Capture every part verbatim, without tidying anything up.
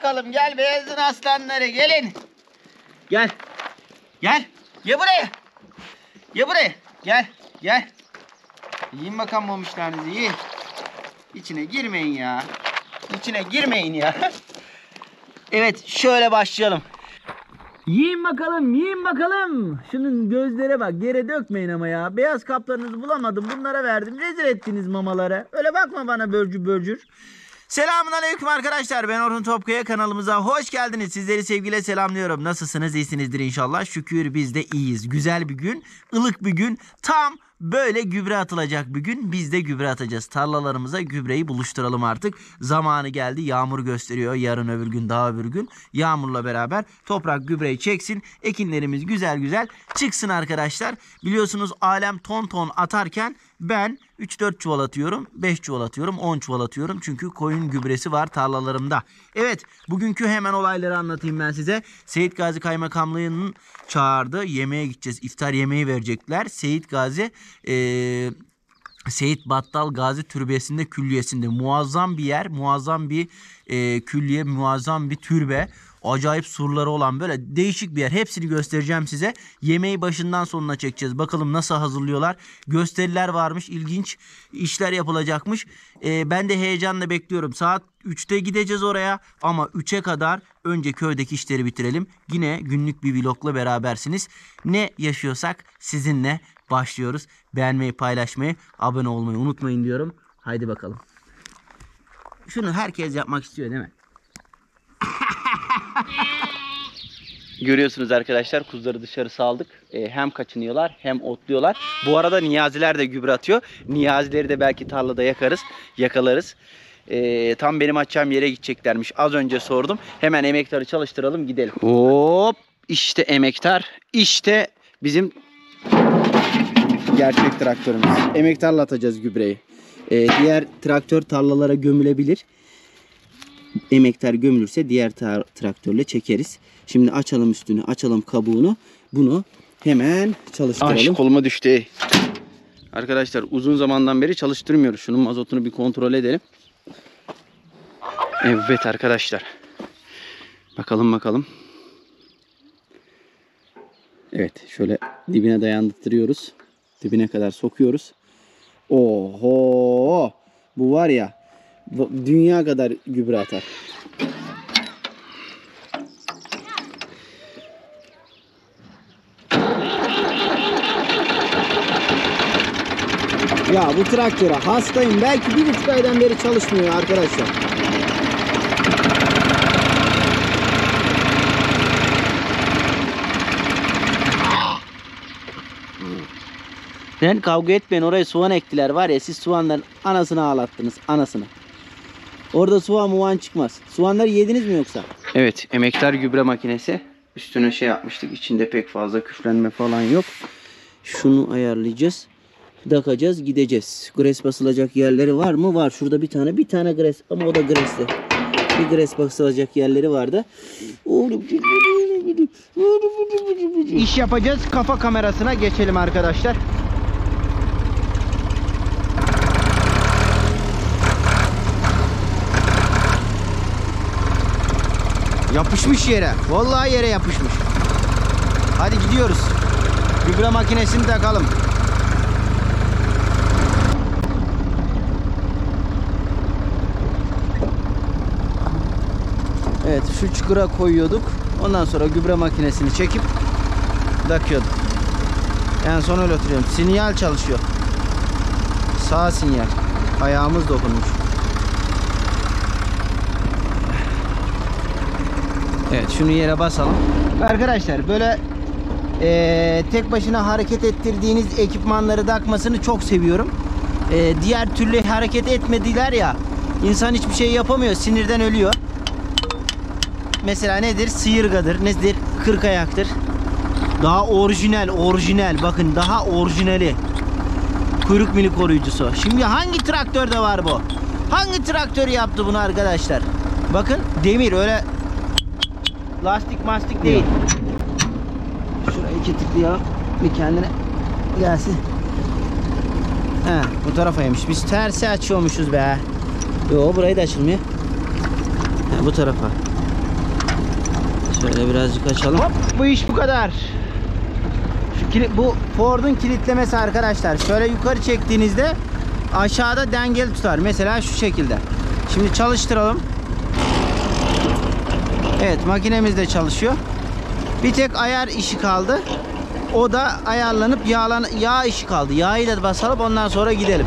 bakalım. Gel beyazın aslanları gelin. Gel. Gel. Gel buraya. Gel buraya. Gel. Gel. Yiyin bakalım mamışlarınızı yiyin. İçine girmeyin ya. İçine girmeyin ya. Evet şöyle başlayalım. Yiyin bakalım, yiyin bakalım. Şunun gözlere bak, yere dökmeyin ama ya. Beyaz kaplarınızı bulamadım, bunlara verdim. Rezil ettiniz mamalara. Öyle bakma bana börcür börcür. Selamünaleyküm arkadaşlar. Ben Orhun Topkaya, kanalımıza hoş geldiniz. Sizleri sevgiyle selamlıyorum. Nasılsınız? İyisinizdir inşallah. Şükür biz de iyiyiz. Güzel bir gün, ılık bir gün. Tam böyle gübre atılacak bir gün. Biz de gübre atacağız. Tarlalarımıza gübreyi buluşturalım artık. Zamanı geldi. Yağmur gösteriyor. Yarın öbür gün, daha öbür gün. Yağmurla beraber toprak gübreyi çeksin. Ekinlerimiz güzel güzel çıksın arkadaşlar. Biliyorsunuz alem ton ton atarken ben üç dört çuval atıyorum, beş çuval atıyorum, on çuval atıyorum. Çünkü koyun gübresi var tarlalarımda. Evet, bugünkü hemen olayları anlatayım ben size. Seyit Gazi Kaymakamlığı'nın çağırdı. Yemeğe gideceğiz. İftar yemeği verecekler. Seyit Gazi ee, Seyit Battal Gazi Türbesi'nde, külliyesinde. Muazzam bir yer, muazzam bir e, külliye, muazzam bir türbe. Acayip surları olan böyle değişik bir yer. Hepsini göstereceğim size. Yemeği başından sonuna çekeceğiz. Bakalım nasıl hazırlıyorlar. Gösteriler varmış. İlginç işler yapılacakmış. Ee, ben de heyecanla bekliyorum. Saat üçte gideceğiz oraya. Ama üçe kadar önce köydeki işleri bitirelim. Yine günlük bir vlogla berabersiniz. Ne yaşıyorsak sizinle başlıyoruz. Beğenmeyi, paylaşmayı, abone olmayı unutmayın diyorum. Haydi bakalım. Şunu herkes yapmak istiyor değil mi? Görüyorsunuz arkadaşlar, kuzuları dışarı saldık. Ee, hem kaçınıyorlar hem otluyorlar. Bu arada niyaziler de gübre atıyor. Niyazileri de belki tarlada yakarız, yakalarız. Ee, tam benim açacağım yere gideceklermiş. Az önce sordum. Hemen emektarı çalıştıralım, gidelim. Hop! İşte emektar. İşte bizim gerçek traktörümüz. Emektarla atacağız gübreyi. Ee, diğer traktör tarlalara gömülebilir. Emektar gömülürse diğer traktörle çekeriz. Şimdi açalım üstünü, açalım kabuğunu. Bunu hemen çalıştıralım. Ay, koluma düştü. Arkadaşlar uzun zamandan beri çalıştırmıyoruz. Şunun mazotunu bir kontrol edelim. Evet arkadaşlar. Bakalım bakalım. Evet, şöyle dibine dayandırıyoruz. Dibine kadar sokuyoruz. Oho! Bu var ya, dünya kadar gübre atar. Ya bu traktöre hastayım. Belki bir buçuk aydan beri çalışmıyor arkadaşlar. Sen kavga etmeyin, oraya soğan ektiler var ya, siz soğanların anasını ağlattınız, anasını. Orada soğan muvan çıkmaz. Soğanları yediniz mi yoksa? Evet, emektar gübre makinesi. Üstüne şey yapmıştık, içinde pek fazla küflenme falan yok. Şunu ayarlayacağız. Takacağız, gideceğiz. Gres basılacak yerleri var mı? Var. Şurada bir tane, bir tane gres. Ama o da gresli. Bir gres basılacak yerleri vardı. İş yapacağız. Kafa kamerasına geçelim arkadaşlar. Yapışmış yere. Vallahi yere yapışmış. Hadi gidiyoruz. Gübre makinesini takalım. Evet, şu çukura koyuyorduk. Ondan sonra gübre makinesini çekip takıyorduk. En son öyle oturuyorum. Sinyal çalışıyor. Sağ sinyal. Ayağımız dokunmuş. Evet, şunu yere basalım. Arkadaşlar böyle e, tek başına hareket ettirdiğiniz ekipmanları takmasını çok seviyorum. E, diğer türlü hareket etmediler ya, insan hiçbir şey yapamıyor, sinirden ölüyor. Mesela nedir? Sıyırgadır, nedir? Kırk ayaktır. Daha orijinal, orijinal. Bakın, daha orijinali. Kuyruk mili koruyucusu. Şimdi hangi traktörde var bu? Hangi traktör yaptı bunu arkadaşlar? Bakın, demir, öyle lastik mastik değil. Şurayı iki tıklayalım. Bir kendine gelsin. He, bu tarafa yemiş. Biz tersi açıyormuşuz be. Yo, burayı da açılmıyor. He, bu tarafa. Şöyle birazcık açalım. Hop, bu iş bu kadar. Şu kilit, bu Ford'un kilitlemesi arkadaşlar. Şöyle yukarı çektiğinizde aşağıda dengeli tutar. Mesela şu şekilde. Şimdi çalıştıralım. Evet, makinemiz de çalışıyor. Bir tek ayar işi kaldı. O da ayarlanıp yağlan yağ işi kaldı. Yağı ile basalım, ondan sonra gidelim.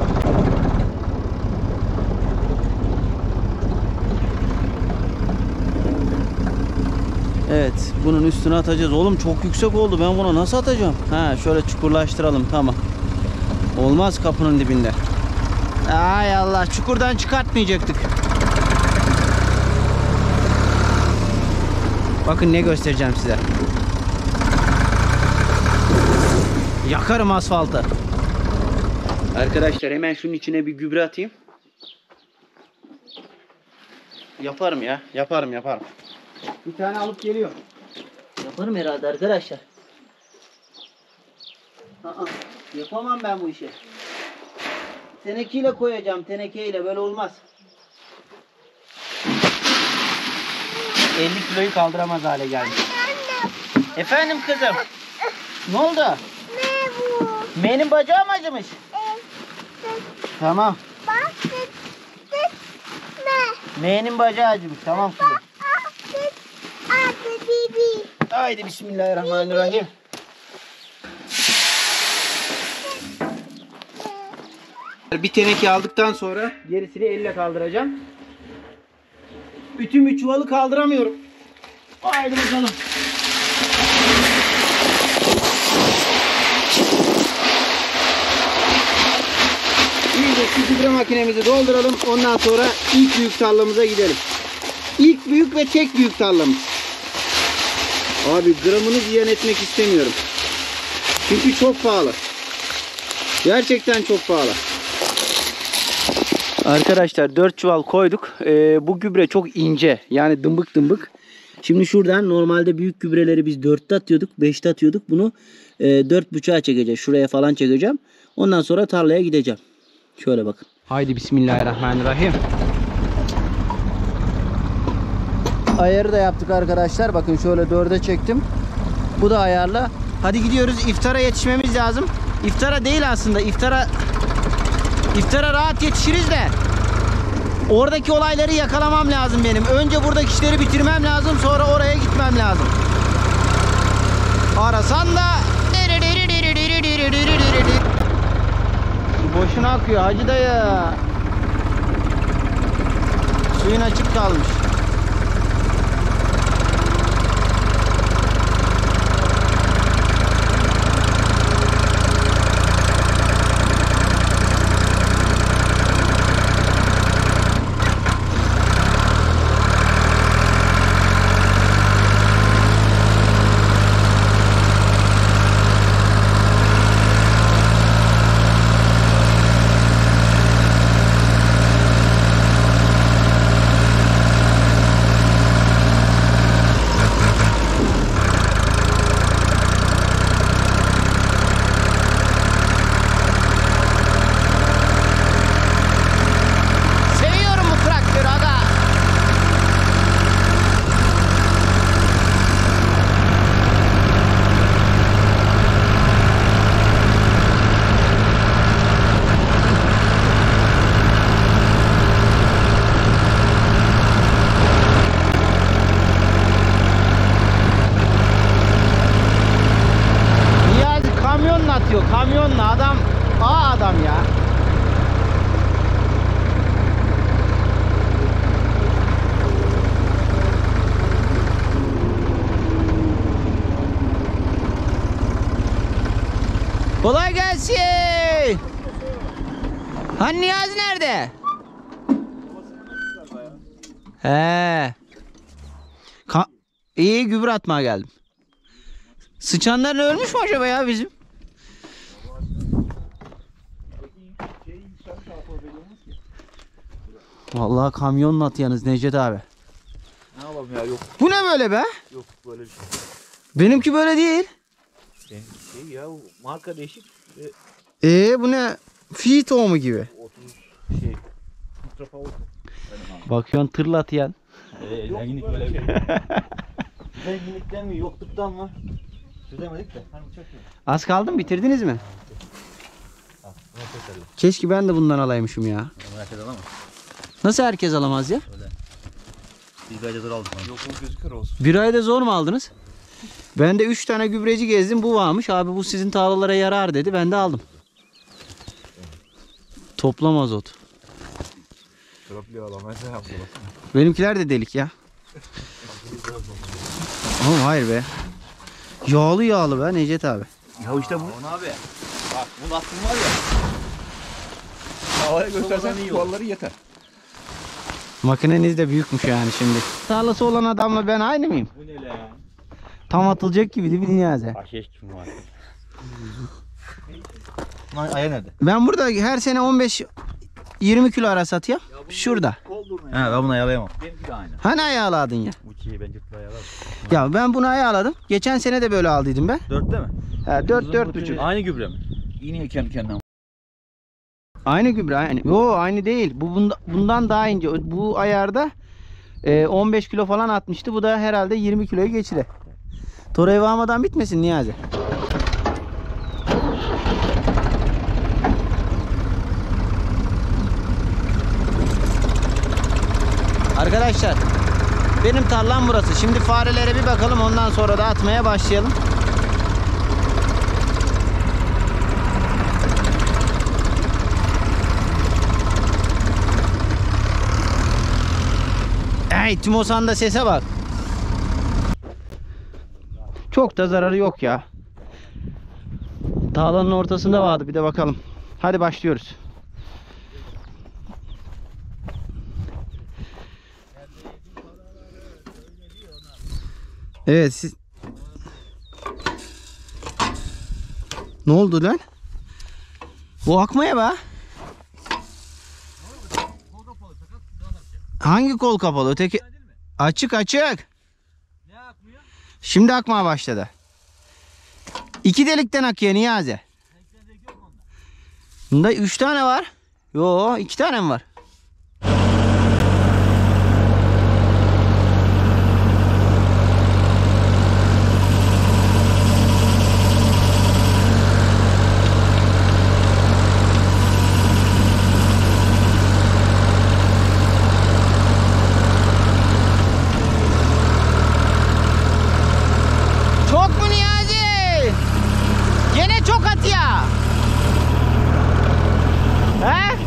Evet, bunun üstüne atacağız. Oğlum çok yüksek oldu. Ben buna nasıl atacağım? Ha, şöyle çukurlaştıralım. Tamam. Olmaz kapının dibinde. Ay Allah, çukurdan çıkartmayacaktık. Bakın ne göstereceğim size. Yakarım asfaltı. Arkadaşlar hemen şunun içine bir gübre atayım. Yaparım ya. Yaparım yaparım. Bir tane alıp geliyorum. Yaparım herhalde arkadaşlar. Aa, yapamam ben bu işi. Tenekeyle koyacağım. Tenekeyle böyle olmaz. elli kiloyu kaldıramaz hale geldi. Efendim kızım. Ne oldu? Ne bu? M'nin bacağı mı acımış? Evet. Tamam. Bak, tık, tık, ne? M'nin bacağı acımış. Tamam kızım. Bak, ah, tık, ah, bibi. Haydi bismillahirrahmanirrahim. Bir teneke aldıktan sonra gerisini elle kaldıracağım. Bütün bir çuvalı kaldıramıyorum. Haydi bakalım. İyice şu gübre makinemizi dolduralım. Ondan sonra ilk büyük tarlamıza gidelim. İlk büyük ve tek büyük tarlamız. Abi gramını ziyan etmek istemiyorum. Çünkü çok pahalı. Gerçekten çok pahalı. Arkadaşlar dört çuval koyduk. Ee, bu gübre çok ince. Yani dımbık dımbık. Şimdi şuradan normalde büyük gübreleri biz dörtte atıyorduk. beşte atıyorduk. Bunu e, dört buçuğa çekeceğiz. Şuraya falan çekeceğim. Ondan sonra tarlaya gideceğim. Şöyle bakın. Haydi bismillahirrahmanirrahim. Ayarı da yaptık arkadaşlar. Bakın şöyle dörde çektim. Bu da ayarla. Hadi gidiyoruz. İftara yetişmemiz lazım. İftara değil aslında. İftara İftara rahat yetişiriz de oradaki olayları yakalamam lazım benim. Önce buradaki işleri bitirmem lazım. Sonra oraya gitmem lazım. Arasan da boşuna akıyor hacı dayı. Suyun açık kalmış. Kamyonla adam, aa adam ya. Kolay gelsin. Hani Niyazi nerede? He. Ka İyi gübre atmaya geldim. Sıçanların ölmüş mü acaba ya bizim? Vallahi kamyonla atıyorsunuz Necdet abi. Ne yapalım ya, yok. Bu ne böyle be? Yok böyle bir şey. Benimki böyle değil. Şey, şey ya, marka değişik. Ee bu ne? Fi tohumu gibi. otuz şey. Mitrafa oldu. Bakıyorsun tırla atayan. Eee, zenginlik böyle bir şey. Zenginlikten mi yokluktan mı? Çözemedik de. Hani uçak yok. Az kaldı mı? Bitirdiniz mi? Al, bunu keselim. Keşke ben de bundan alaymışım ya. Bunu herkes alamaz. Nasıl herkes alamaz ya? Öyle. Bir gayda zor aldık. Yokluk gözükür olsun. Bir ayda zor mu aldınız? Ben de üç tane gübreci gezdim. Bu varmış. Abi bu sizin tarlalara yarar dedi. Ben de aldım. Toplam azot. Tropli alamayız. Ne yapalım? Benimkiler de delik ya. Ama hayır be. Yağlı yağlı be Necdet abi. Ya işte bu. Onu abi. Bak bunu attım var ya. Havaya göstersen çuvalları yeter. Makineniz de büyükmüş yani şimdi. Tarlası olan adamla ben aynı mıyım? Bu ne lan? Tam atılacak gibi değil mi Niyazi? Aşeş kim var? Aya nerede? Ben burada her sene on beş yirmi kilo ara satıyorum. Şurada. He He ben bunu ayalayamam. benimki de aynı. Hani ayağladın ya? Bu ikiyi ben cırtla ayalarım. Ya ben bunu ayağladım. Geçen sene de böyle aldıydım ben. Dörtte mi? Ha, dört dört buçuk. Aynı gübre mi? Yine kendi kendine. Aynı gübre aynı. Yo aynı değil. Bu bunda, bundan daha ince. Bu ayarda e, on beş kilo falan atmıştı. Bu da herhalde yirmi kiloyu geçti. Torayı varmadan bitmesin Niyazi. Arkadaşlar benim tarlam burası. Şimdi farelere bir bakalım, ondan sonra da atmaya başlayalım. Hey Timosan da sese bak. Çok da zararı yok ya. Tarlanın ortasında vardı, bir de bakalım. Hadi başlıyoruz. Evet siz... Ne oldu lan? Bu akmaya be. Hangi kol kapalı? Öteki açık açık. Şimdi akmaya başladı. İki delikten akıyor Niyazi. Bunda üç tane var. Yo, iki tane mi var? Çok mu Niyazi? Gene çok at ya. He?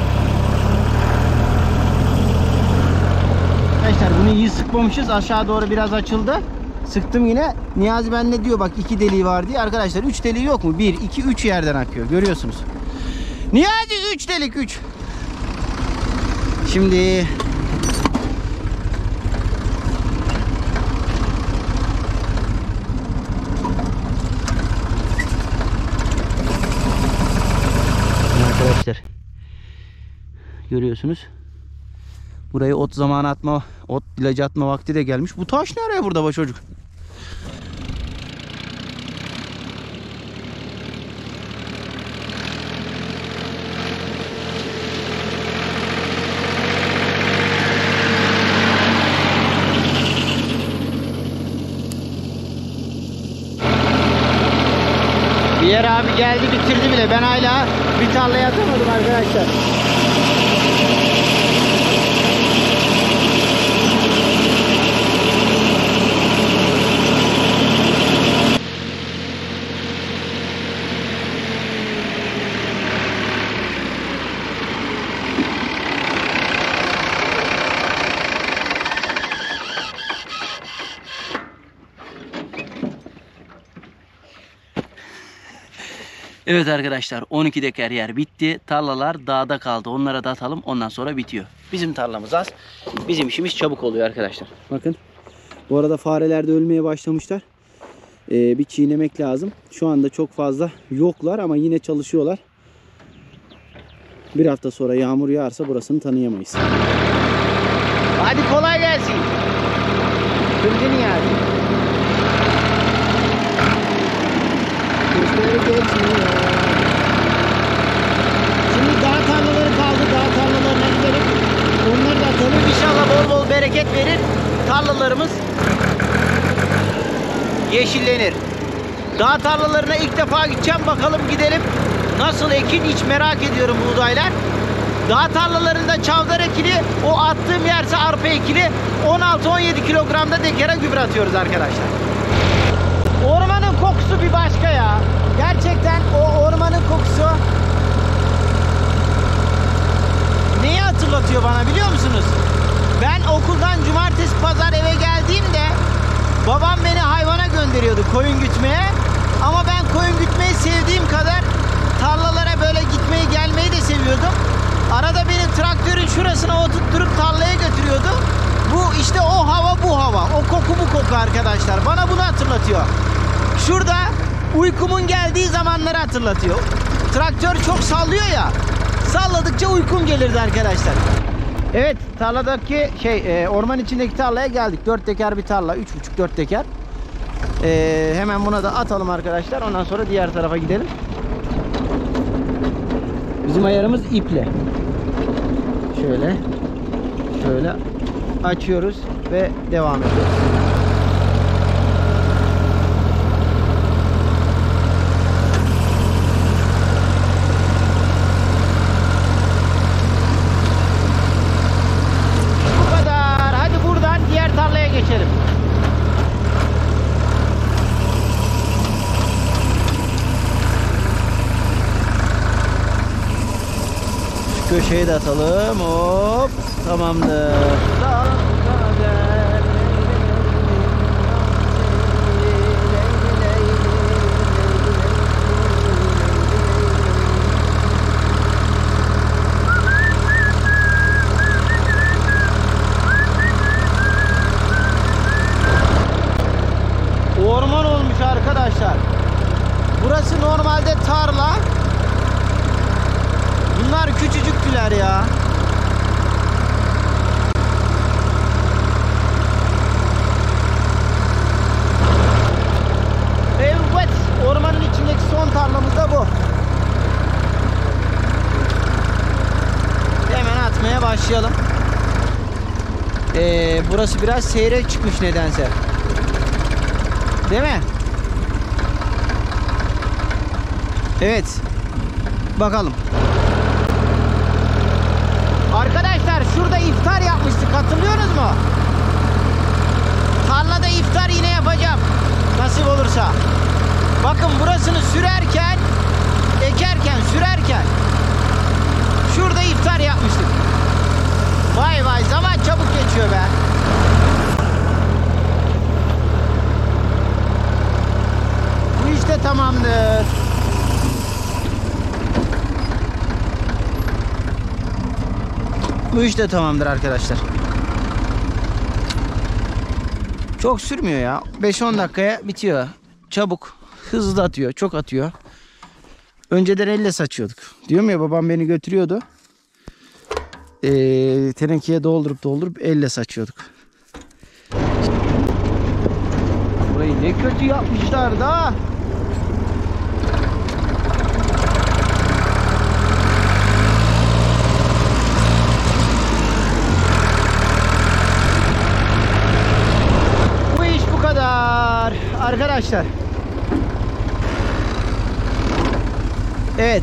Arkadaşlar bunu iyi sıkmamışız. Aşağı doğru biraz açıldı. Sıktım yine. Niyazi ben ne diyor bak, iki deliği var diye. Arkadaşlar üç deliği yok mu? bir, iki, üç yerden akıyor. Görüyorsunuz. Niyazi üç delik üç. Şimdi arkadaşlar görüyorsunuz. Burayı ot zamanı atma, ot ilacı atma vakti de gelmiş. Bu taş ne araya burada be çocuk? Diğer abi geldi bitirdi bile. Ben hala bir tarlaya atamadım arkadaşlar. Evet arkadaşlar, on iki deker yer bitti. Tarlalar dağda kaldı. Onlara da atalım. Ondan sonra bitiyor. Bizim tarlamız az. Bizim işimiz çabuk oluyor arkadaşlar. Bakın. Bu arada fareler de ölmeye başlamışlar. Ee, bir çiğnemek lazım. Şu anda çok fazla yoklar ama yine çalışıyorlar. Bir hafta sonra yağmur yağarsa burasını tanıyamayız. Hadi kolay gelsin. Kırdın yani. Şimdi dağ tarlaları kaldı. Dağ tarlalarına gidelim. Onları da atalım. İnşallah bol bol bereket verir. Tarlalarımız yeşillenir. Dağ tarlalarına ilk defa gideceğim. Bakalım gidelim. Nasıl ekin hiç merak ediyorum buğdaylar. Dağ tarlalarında çavdar ekili, o attığım yerse arpa ekili on altı on yedi kilogramda dekara gübre atıyoruz arkadaşlar. Ormanın kokusu bir başka ya. Gerçekten o ormanın kokusu neyi hatırlatıyor bana biliyor musunuz? Ben okuldan cumartesi pazar eve geldiğimde babam beni hayvana gönderiyordu koyun gütmeye. Ama ben koyun gütmeyi sevdiğim kadar tarlalara böyle gitmeyi gelmeyi de seviyordum. Arada beni traktörün şurasına oturtturup tarlaya götürüyordu. Bu işte o hava bu hava. O koku bu koku arkadaşlar. Bana bunu hatırlatıyor. Şurada uykumun geldiği zamanları hatırlatıyor. Traktör çok sallıyor ya. Salladıkça uykum gelirdi arkadaşlar. Evet, tarladaki şey orman içindeki tarlaya geldik. Dört teker bir tarla. Üç buçuk dört teker. Ee, hemen buna da atalım arkadaşlar. Ondan sonra diğer tarafa gidelim. Bizim ayarımız iple. Şöyle. Şöyle açıyoruz ve devam ediyoruz. Bu kadar. Hadi buradan diğer tarlaya geçelim. Köşeye de atalım. Hop. Tamamdır. Orman olmuş arkadaşlar. Burası normalde tarla. Bunlar küçücüktüler ya. Evet, ormanın içindeki son tarlamız da bu. Hemen atmaya başlayalım. Ee, burası biraz seyrek çıkmış nedense. Değil mi? Evet. Bakalım. Arkadaşlar şurada iftar yapmıştık, hatırlıyorsunuz mu? Tarlada iftar yine yapacağım nasip olursa. Bakın burasını sürerken, ekerken, sürerken şurada iftar yapmıştık. Vay vay, zaman çabuk geçiyor be. Bu işte tamamdır. Bu iş de tamamdır arkadaşlar. Çok sürmüyor ya. beş on dakikaya bitiyor. Çabuk. Hızlı atıyor. Çok atıyor. Önceden elle saçıyorduk. Diyorum ya, babam beni götürüyordu. Ee, tenekeye doldurup doldurup elle saçıyorduk. Burayı ne kötü yapmışlar da. Arkadaşlar. Evet.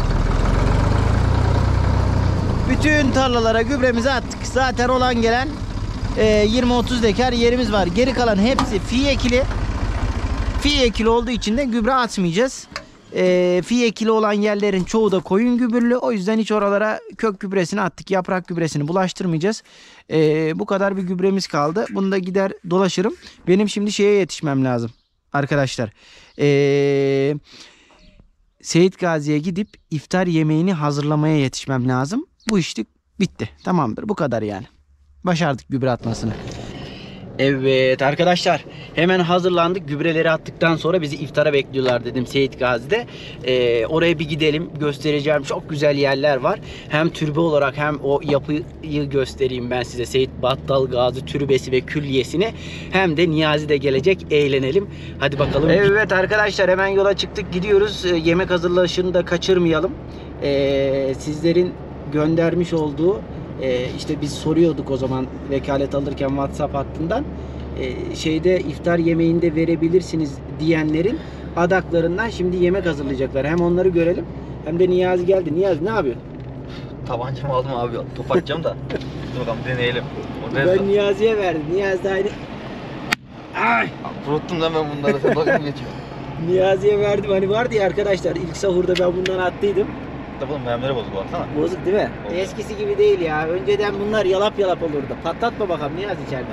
Bütün tarlalara gübremizi attık. Zaten olan gelen e, yirmi otuz dekar yerimiz var. Geri kalan hepsi fi ekili. Fi ekili olduğu için de gübre atmayacağız. E, fi ekili olan yerlerin çoğu da koyun gübrülü. O yüzden hiç oralara kök gübresini attık. Yaprak gübresini bulaştırmayacağız. E, bu kadar bir gübremiz kaldı. Bunu da gider dolaşırım. Benim şimdi şeye yetişmem lazım. Arkadaşlar. Eee... Seyit Gazi'ye gidip iftar yemeğini hazırlamaya yetişmem lazım. Bu işlik bitti. Tamamdır. Bu kadar yani. Başardık gübre atmasını. Evet arkadaşlar, hemen hazırlandık. Gübreleri attıktan sonra bizi iftara bekliyorlar dedim Seyit Gazi'de. Ee, oraya bir gidelim, göstereceğim çok güzel yerler var. Hem türbe olarak hem o yapıyı göstereyim ben size, Seyit Battal Gazi türbesi ve külliyesini. Hem de Niyazi de gelecek, eğlenelim. Hadi bakalım. Evet arkadaşlar, hemen yola çıktık, gidiyoruz. Ee, yemek hazırlayışını da kaçırmayalım. Ee, sizlerin göndermiş olduğu Ee, işte biz soruyorduk o zaman vekalet alırken WhatsApp hattından. e, şeyde iftar yemeğinde verebilirsiniz diyenlerin adaklarından şimdi yemek hazırlayacaklar. Hem onları görelim hem de Niyazi geldi. Niyazi ne yapıyorsun? Tabancamı aldım abi. Top atacağım da. Dur bakalım deneyelim. O ne? Ben Niyazi'ye verdim. Niyazi de aynı. Ay! Kuruttum da ben bunları. Sen bakın geçiyor. Niyazi'ye verdim. Hani vardı ya arkadaşlar ilk sahurda ben bundan attıydım. Tabii mermere bozuk baksana. Bozuk değil mi? Oldu. Eskisi gibi değil ya. Önceden bunlar yalap yalap olurdu. Patlatma bakalım Niyazi içeride.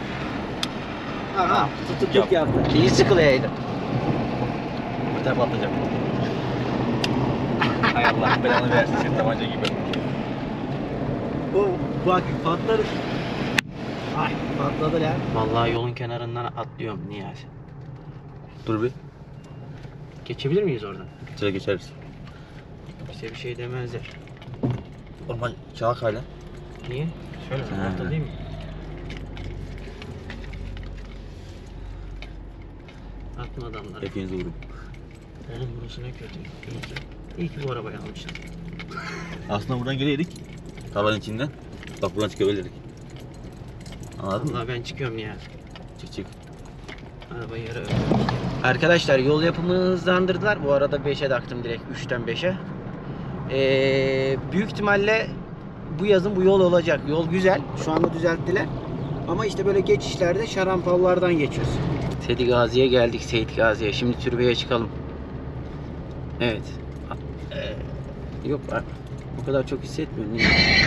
Aha tutukluk yaptı. İyi sıkılaydı. Bir tane patlayacak. Hay Allah belanı versin senin tabanca gibi. O bak patladı. Ay patladı lan. Vallahi yolun kenarından atlıyorum Niyazi. Dur bir. Geçebilir miyiz oradan? Şöyle geçeriz. Bize bir şey demezler. Normal çalak hala. Niye? Şöyle mi? Ha. Orta değil mi? Atma adamları. Hepinizi vururum. Oğlum burası ne kötü. İyi ki, iyi ki bu arabayı almışız. Aslında buradan geleydik. Tarlanın içinden. Bak buradan çıkabilirdik. Anladın mı? Vallahi ben çıkıyorum ya. Çık çık. Arabayı yere öldüm. Arkadaşlar yol yapımını hızlandırdılar. Bu arada beşe taktım direkt. üçten beşe. Ee, büyük ihtimalle bu yazın bu yol olacak. Yol güzel. Şu anda düzelttiler. Ama işte böyle geçişlerde şarampollardan geçiyoruz. Seyit Gazi'ye geldik. Seyit Gazi'ye. Şimdi türbeye çıkalım. Evet. Ee, yok o kadar çok hissetmiyorum.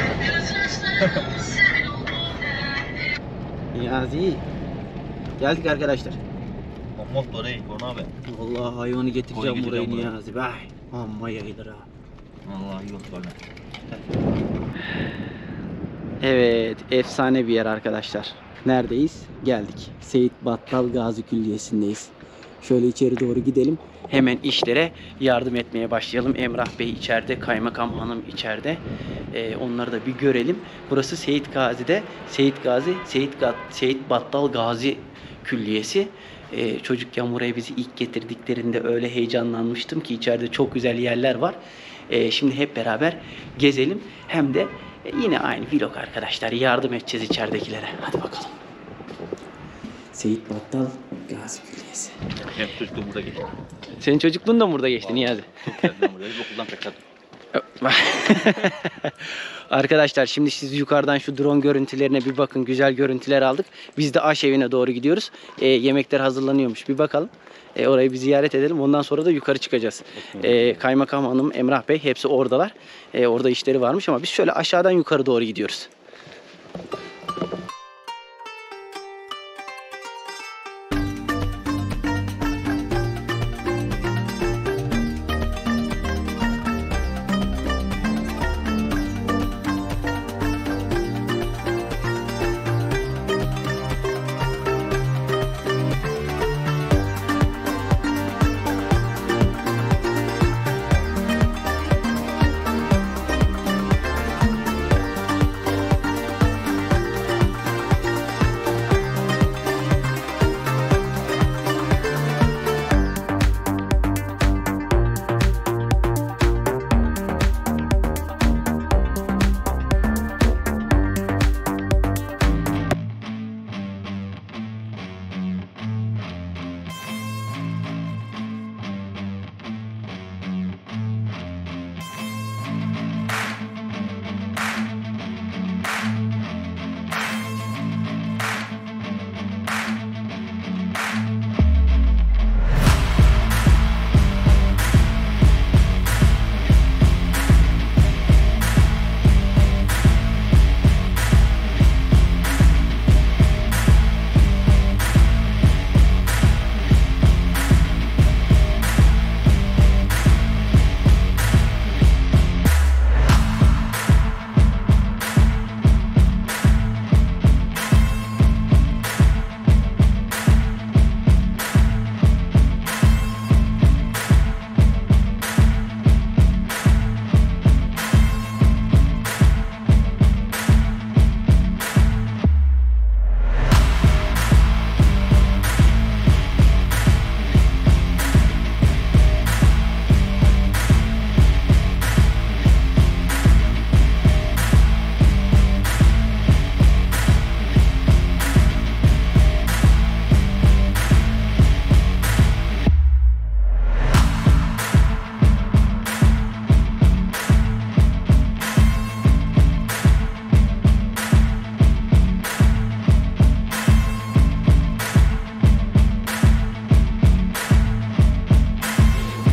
Niyazi. Geldik arkadaşlar. Mamot orayı, Korna abi. Vallahi hayvanı getireceğim Koyu buraya getireceğim Niyazi. Bay. Amma yayılır ha. Vallahi yok böyle. Evet, efsane bir yer arkadaşlar. Neredeyiz? Geldik. Seyit Battal Gazi Külliyesi'ndeyiz. Şöyle içeri doğru gidelim. Hemen işlere yardım etmeye başlayalım. Emrah Bey içeride, Kaymakam Hanım içeride. Ee, onları da bir görelim. Burası Seyit Gazi'de. Seyit Gazi, Seyit, Ga Seyit Battal Gazi Külliyesi. Ee, çocukken buraya bizi ilk getirdiklerinde öyle heyecanlanmıştım ki içeride çok güzel yerler var. Ee, şimdi hep beraber gezelim. Hem de e, yine aynı vlog arkadaşlar. Yardım edeceğiz içeridekilere. Hadi bakalım. Seyit Battal Gazi Külliyesi. Hep çocukluğum burada geçti. Senin çocukluğun da mı burada geçti Niyazi? Çok güzel buraya. Biz okuldan kaçardık. Arkadaşlar şimdi siz yukarıdan şu drone görüntülerine bir bakın. Güzel görüntüler aldık. Biz de aş evine doğru gidiyoruz. E, yemekler hazırlanıyormuş. Bir bakalım. E, orayı bir ziyaret edelim. Ondan sonra da yukarı çıkacağız. E, Kaymakam Hanım, Emrah Bey hepsi oradalar. E, orada işleri varmış ama biz şöyle aşağıdan yukarı doğru gidiyoruz.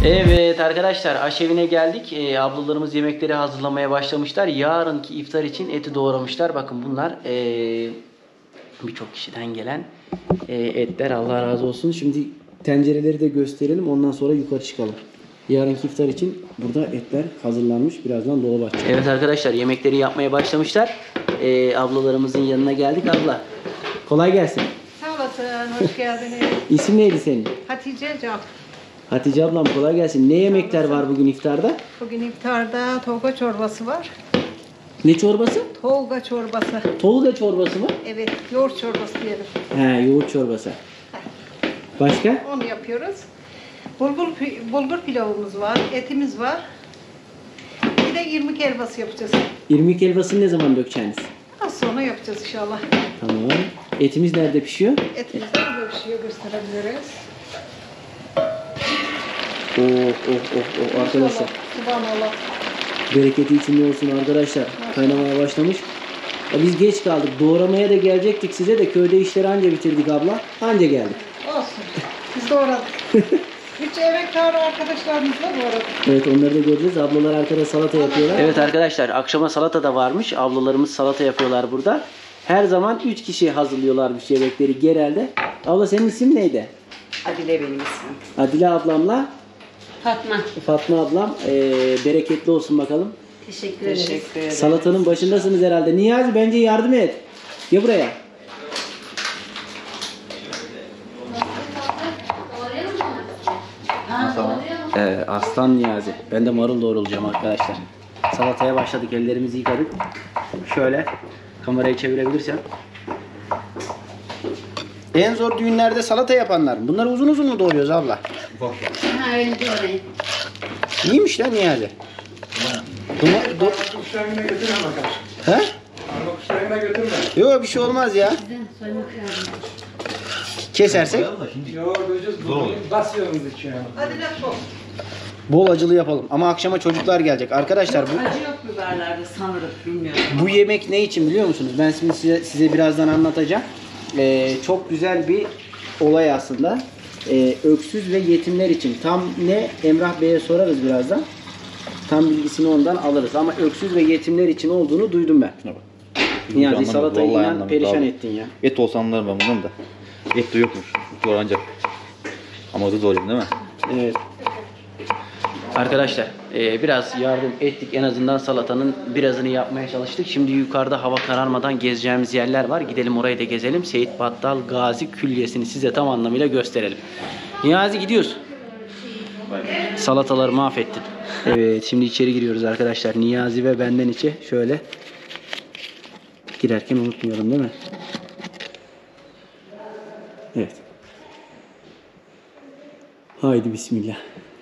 Evet arkadaşlar, aşevine geldik. Ee, ablalarımız yemekleri hazırlamaya başlamışlar. Yarınki iftar için eti doğramışlar. Bakın bunlar ee, birçok kişiden gelen ee, etler. Allah razı olsun. Şimdi tencereleri de gösterelim. Ondan sonra yukarı çıkalım. Yarınki iftar için burada etler hazırlanmış. Birazdan dolaba açacağız. Evet arkadaşlar, yemekleri yapmaya başlamışlar. Ee, ablalarımızın yanına geldik. Abla kolay gelsin. Sağ olasın, hoş geldiniz. İsim neydi senin? Hatice Can. Hatice ablam kolay gelsin. Ne yemekler var bugün iftarda? Bugün iftarda tolga çorbası var. Ne çorbası? Tolga çorbası. Tolga çorbası mı? Evet, yoğurt çorbası diyelim. He, yoğurt çorbası. Başka? Onu yapıyoruz. Bulgur, pi- bulgur pilavımız var, etimiz var. Bir de irmik helvası yapacağız. İrmik helvasını ne zaman dökeceksiniz? Az sonra yapacağız inşallah. Tamam. Etimiz nerede pişiyor? Etimiz de böyle pişiyor, gösterebiliriz. Oh oh oh oh arkadaşlar. Subhanallah. Bereketi içinde olsun arkadaşlar. Kaynamaya başlamış. Ya biz geç kaldık. Doğramaya da gelecektik size de köyde işleri anca bitirdik abla. Anca geldik. Olsun. Biz de oradık. Üç emektarı arkadaşlarımız var bu arada. Evet, onları da göreceğiz. Ablalar arkada salata yapıyorlar. Evet arkadaşlar, akşama salata da varmış. Ablalarımız salata yapıyorlar burada. Her zaman üç kişi hazırlıyorlarmış yemekleri genelde. Abla senin isim neydi? Adile benim ismim. Adile ablamla Fatma. Fatma ablam. Ee, bereketli olsun bakalım. Teşekkür ederiz. Teşekkür ederim. Salatanın başındasınız herhalde. Niyazi bence yardım et. Gel buraya. Ee, aslan Niyazi. Ben de marul doğrulacağım arkadaşlar. Salataya başladık. Ellerimizi yıkadık. Şöyle kamerayı çevirebilirsem. En zor düğünlerde salata yapanlar. Bunları uzun uzun mu doğruyoruz abla? Ha öyle doğru. İyiymiş lan Niyazi. Duma, do... Kuşlarına götürme bakalım. He? Arma kuşlarına götürme. Yok bir şey olmaz ya. Kesersek Yok göreceğiz. Basıyoruz içine. Hadi de sol. bol acılı yapalım. Ama akşama çocuklar gelecek. Arkadaşlar bu Acı yok biberlerde sanırım, bilmiyorum. bu yemek ne için biliyor musunuz? Ben şimdi size, size birazdan anlatacağım. Ee, çok güzel bir olay aslında. Ee, öksüz ve yetimler için. Tam ne Emrah Bey'e sorarız birazdan. Tam bilgisini ondan alırız. Ama öksüz ve yetimler için olduğunu duydum ben. Yani salatayı inan perişan ettin ya. Et olsa anlarım ben bundan da. Et de yokmuş. Doğru ancak. Ama o da doğru değil mi? Evet. Arkadaşlar e, biraz yardım ettik, en azından salatanın birazını yapmaya çalıştık. Şimdi yukarıda hava kararmadan gezeceğimiz yerler var. Gidelim orayı da gezelim. Seyit Battal Gazi Külliyesi'ni size tam anlamıyla gösterelim. Niyazi gidiyoruz. Salataları mahvettin. Evet, şimdi içeri giriyoruz arkadaşlar. Niyazi ve benden içe şöyle girerken unutmayalım değil mi? Evet. Haydi bismillah.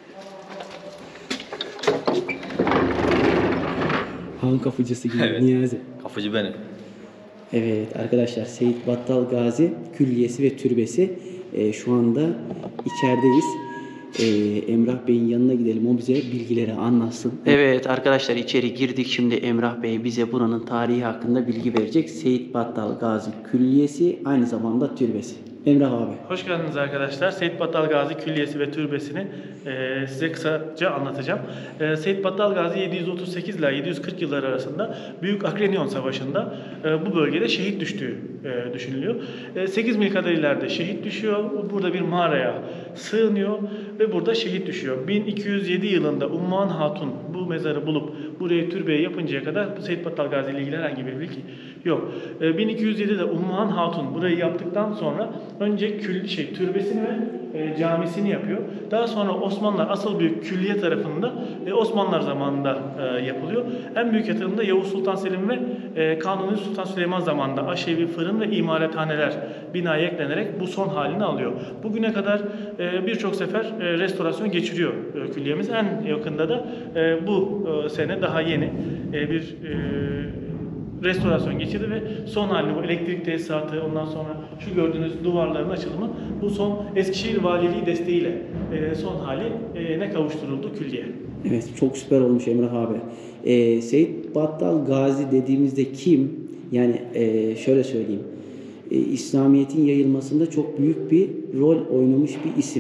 Han kapıcısı gibi Evet. Niyazi. Kafacı benim. Evet arkadaşlar, Seyit Battal Gazi Külliyesi ve Türbesi. Ee, şu anda içerideyiz. Ee, Emrah Bey'in yanına gidelim, o bize bilgileri anlatsın. Evet arkadaşlar, içeri girdik. Şimdi Emrah Bey bize buranın tarihi hakkında bilgi verecek. Seyit Battal Gazi Külliyesi, aynı zamanda türbesi. Emrah abi. Hoş geldiniz arkadaşlar. Seyit Battal Gazi Külliyesi ve Türbesi'ni e, size kısaca anlatacağım. E, Seyit Battal Gazi yedi yüz otuz sekiz ile yedi yüz kırk yılları arasında Büyük Akrenyon Savaşı'nda e, bu bölgede şehit düştüğü e, düşünülüyor. E, sekiz mil kadar ileride şehit düşüyor. Burada bir mağaraya sığınıyor ve burada şehit düşüyor. bin iki yüz yedi yılında Umman Hatun bu mezarı bulup burayı türbeye yapıncaya kadar Seyit Battal Gazi ile ilgili herhangi bir bilgi yok. E, bin iki yüz yedide Umman Hatun burayı yaptıktan sonra önce kül şey türbesini ve e, camisini yapıyor. Daha sonra Osmanlılar asıl büyük külliye tarafında e, Osmanlılar zamanında e, yapılıyor. En büyük yatırım da Yavuz Sultan Selim ve e, Kanuni Sultan Süleyman zamanında aşevi fırın ve imalathaneler binaya eklenerek bu son halini alıyor. Bugüne kadar e, birçok sefer e, restorasyon geçiriyor e, külliyemiz. En yakında da e, bu e, sene daha yeni e, bir e, restorasyon geçirdi ve son halini, bu elektrik tesisatı, ondan sonra şu gördüğünüz duvarların açılımı bu son Eskişehir Valiliği desteğiyle e, son hali e, ne kavuşturuldu külliye. Evet, çok süper olmuş Emrah abi. Ee, Seyit Battal Gazi dediğimizde kim? Yani e, şöyle söyleyeyim. E, İslamiyet'in yayılmasında çok büyük bir rol oynamış bir isim.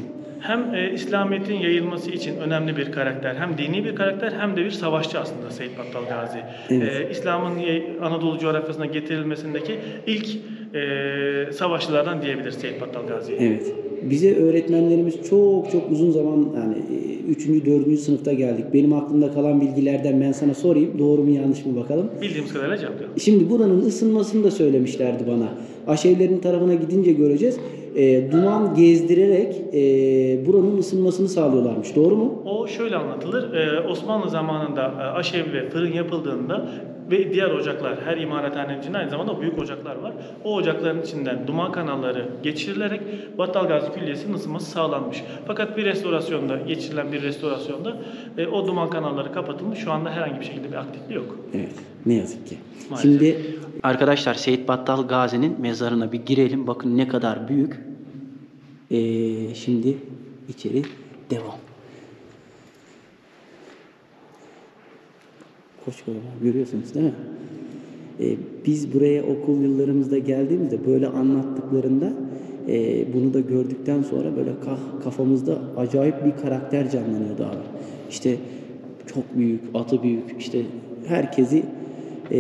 hem e, İslamiyet'in yayılması için önemli bir karakter, hem dini bir karakter hem de bir savaşçı aslında Seyit Battal Gazi. Evet. E, İslam'ın Anadolu coğrafyasına getirilmesindeki ilk e, savaşçılardan diyebiliriz Seyit Battal Gazi'ye. Evet. Bize öğretmenlerimiz çok çok uzun zaman yani üçüncü dördüncü sınıfta geldik. Benim aklımda kalan bilgilerden ben sana sorayım. Doğru mu yanlış mı bakalım. Bildiğimiz kadarıyla cevaplayalım. Şimdi buranın ısınmasını da söylemişlerdi bana. Aşevlerin tarafına gidince göreceğiz. E, duman gezdirerek e, buranın ısınmasını sağlıyorlarmış. Doğru mu? O şöyle anlatılır. Ee, Osmanlı zamanında e, aşev ve fırın yapıldığında ve diğer ocaklar, her imarethanenin içinde aynı zamanda büyük ocaklar var. O ocakların içinden duman kanalları geçirilerek Battal Gazi Külliyesi'nin ısınması sağlanmış. Fakat bir restorasyonda, geçirilen bir restorasyonda e, o duman kanalları kapatılmış. Şu anda herhangi bir şekilde bir aktifliği yok. Evet. Ne yazık ki. Maalesef. Şimdi arkadaşlar Seyit Battal Gazi'nin mezarına bir girelim. Bakın ne kadar büyük. Ee, şimdi içeri devam. Koskocaman görüyorsunuz değil mi? Ee, biz buraya okul yıllarımızda geldiğimizde böyle anlattıklarında e, bunu da gördükten sonra böyle kah, kafamızda acayip bir karakter canlanıyordu abi. İşte çok büyük, atı büyük, işte herkesi e,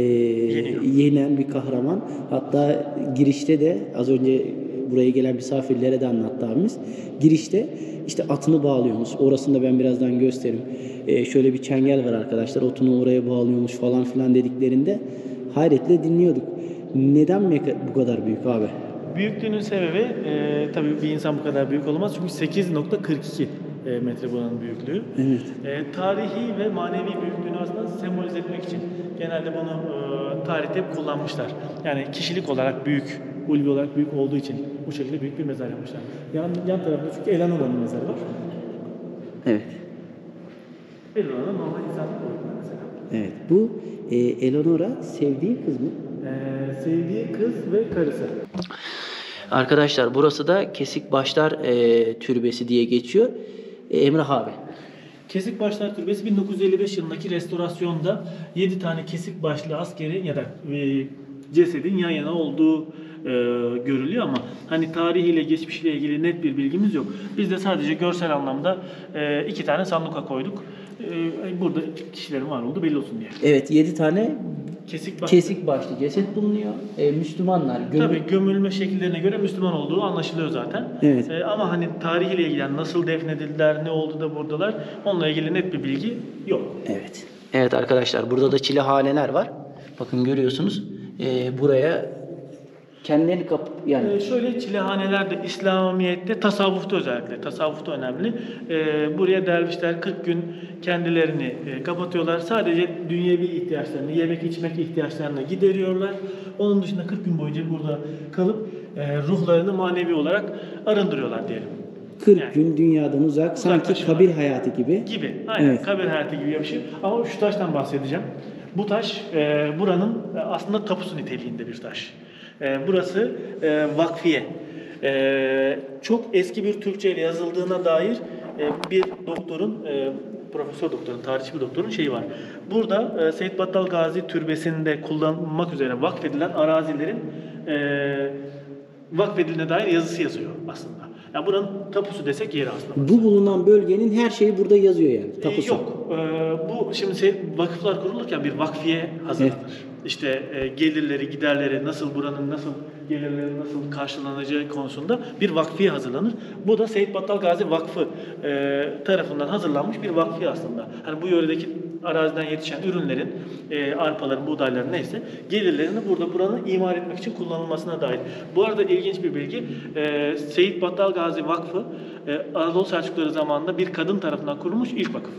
yenen bir kahraman. Hatta girişte de az önce buraya gelen misafirlere de anlattı abimiz. Girişte işte atını bağlıyormuş. Orasını da ben birazdan gösteririm. Ee, şöyle bir çengel var arkadaşlar. Otunu oraya bağlıyormuş falan filan dediklerinde hayretle dinliyorduk. Neden bu kadar büyük abi? Büyüklüğünün sebebi e, tabii bir insan bu kadar büyük olamaz. Çünkü sekiz nokta kırk iki e, metre buranın büyüklüğü. Evet. E, tarihi ve manevi büyüklüğünü aslında sembolize etmek için genelde bunu e, tarihte hep kullanmışlar. Yani kişilik olarak büyük, ulvi olarak büyük olduğu için bu şekilde büyük bir mezar yapmışlar. Yan, yan tarafta çünkü Eleanora'nın mezarı var. Evet. Eleanora'nın normal insanlık boyutunda mesela. Evet. Bu e, Eleanora sevdiği kız mı? E, sevdiği kız ve karısı. Arkadaşlar burası da Kesik Başlar e, Türbesi diye geçiyor. E, Emrah abi. Kesik Başlar Türbesi bin dokuz yüz elli beş yılındaki restorasyonda yedi tane kesik başlı askeri ya da e, cesedin yan yana olduğu e, görülüyor ama hani tarihiyle geçmişiyle ilgili net bir bilgimiz yok. Biz de sadece görsel anlamda e, iki tane sanduka koyduk. E, burada kişilerin var olduğu belli olsun diye. Evet, yedi tane Kesik başlı. kesik başlı ceset bulunuyor. E, Müslümanlar gömül- Tabii gömülme şekillerine göre Müslüman olduğu anlaşılıyor zaten. Evet. E, ama hani tarihiyle ilgili yani nasıl defnedildiler, ne oldu da buradalar onunla ilgili net bir bilgi yok. Evet. Evet arkadaşlar burada da çilehaneler var. Bakın görüyorsunuz. E, buraya kendilerini kap yani Ee, şöyle çilehaneler de İslamiyet'te, tasavvufta özellikle, tasavvufta önemli. Ee, buraya dervişler kırk gün kendilerini e, kapatıyorlar. Sadece dünyevi ihtiyaçlarını, yemek içmek ihtiyaçlarını gideriyorlar. Onun dışında kırk gün boyunca burada kalıp e, ruhlarını manevi olarak arındırıyorlar diyelim. kırk Yani. gün dünyadan uzak, sanki Uzaklaşıyorlar. kabir hayatı gibi. Gibi. Aynen. Evet. Kabir hayatı gibi bir şey. Ama şu taştan bahsedeceğim. Bu taş e, buranın e, aslında tapusu niteliğinde bir taş. E, burası e, vakfiye. E, çok eski bir Türkçe ile yazıldığına dair e, bir doktorun, e, profesör doktorun, tarihçi bir doktorun şeyi var. Burada e, Seyit Battal Gazi Türbesi'nde kullanılmak üzere vakfedilen arazilerin e, vakfedildiğine dair yazısı yazıyor aslında. Yani buranın tapusu desek yeri aslında. Bu bulunan bölgenin her şeyi burada yazıyor yani. Ee, Tapusu. yok. Ee, bu şimdi şey, vakıflar kurulurken bir vakfiye hazırlanır. Evet. İşte e, gelirleri, giderleri, nasıl buranın nasıl gelirleri nasıl karşılanacağı konusunda bir vakfiye hazırlanır. Bu da Seyit Battal Gazi Vakfı e, tarafından hazırlanmış bir vakfiye aslında. Hani bu yöredeki araziden yetişen ürünlerin, e, arpaların, buğdayların neyse gelirlerini burada buranın imar etmek için kullanılmasına dair. Bu arada ilginç bir bilgi. E, Seyit Battal Gazi Vakfı e, Anadolu Selçukluları zamanında bir kadın tarafından kurulmuş ilk vakıf.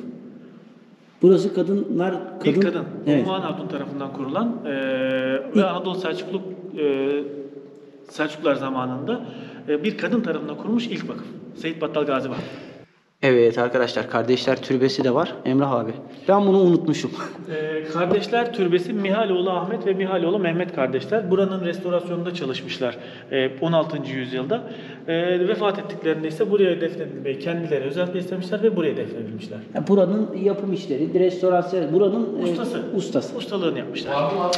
Burası kadınlar kadın. İlk kadın. Evet. Umman Hatun tarafından kurulan e, ve Anadolu Selçuklu e, Selçuklular zamanında e, bir kadın tarafından kurulmuş ilk vakıf. Seyit Battal Gazi Vakfı. Evet arkadaşlar, kardeşler türbesi de var. Emrah abi. Ben bunu unutmuşum. Ee, kardeşler türbesi Mihaloğlu Ahmet ve Mihaloğlu Mehmet kardeşler. Buranın restorasyonunda çalışmışlar e, on altıncı yüzyılda. E, vefat ettiklerinde ise buraya defnedilmeyi kendileri özellikle istemişler ve buraya defnedilmişler. Ya buranın yapım işleri, restorasyon, buranın e, Ustası. ustası. Ustalığını yapmışlar.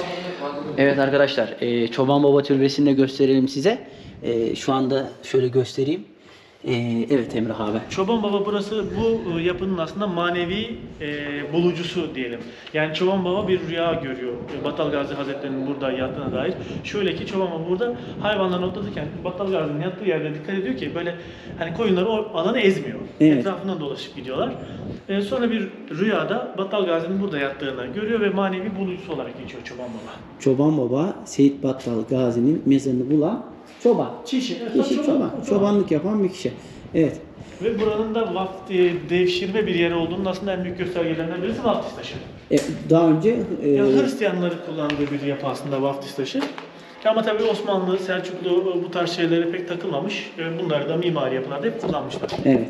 Evet arkadaşlar, e, Çoban Baba Türbesi'ni de gösterelim size. E, şu anda şöyle göstereyim. Ee, evet Emrah abi. Çoban Baba burası bu e, yapının aslında manevi e, bulucusu diyelim. Yani Çoban Baba bir rüya görüyor. E, Battal Gazi Hazretleri'nin burada yattığına dair. Şöyle ki Çoban Baba burada hayvanları otlatırken Battal Gazi'nin yattığı yerde dikkat ediyor ki böyle hani koyunları o alanı ezmiyor. Evet. Etrafından dolaşıp gidiyorlar. E, sonra bir rüyada Battal Gazi'nin burada yattığını görüyor ve manevi bulucusu olarak geçiyor Çoban Baba. Çoban Baba Seyit Battal Gazi'nin mezarını bulan çoban. Kişi, evet, Kişi çoban, çoban. çoban. Çobanlık yapan bir kişi. Evet. Ve buranın da vaft, e, devşirme bir yeri olduğunun aslında en büyük göstergelerinden birisi vaftiz taşı. E, daha önce e, Ya Hristiyanların kullandığı bir yapı aslında vaftiz taşı. Ama tabii Osmanlı, Selçuklu bu tarz şeylere pek takılmamış. E, Bunları da mimari yapılarda hep kullanmışlar. evet.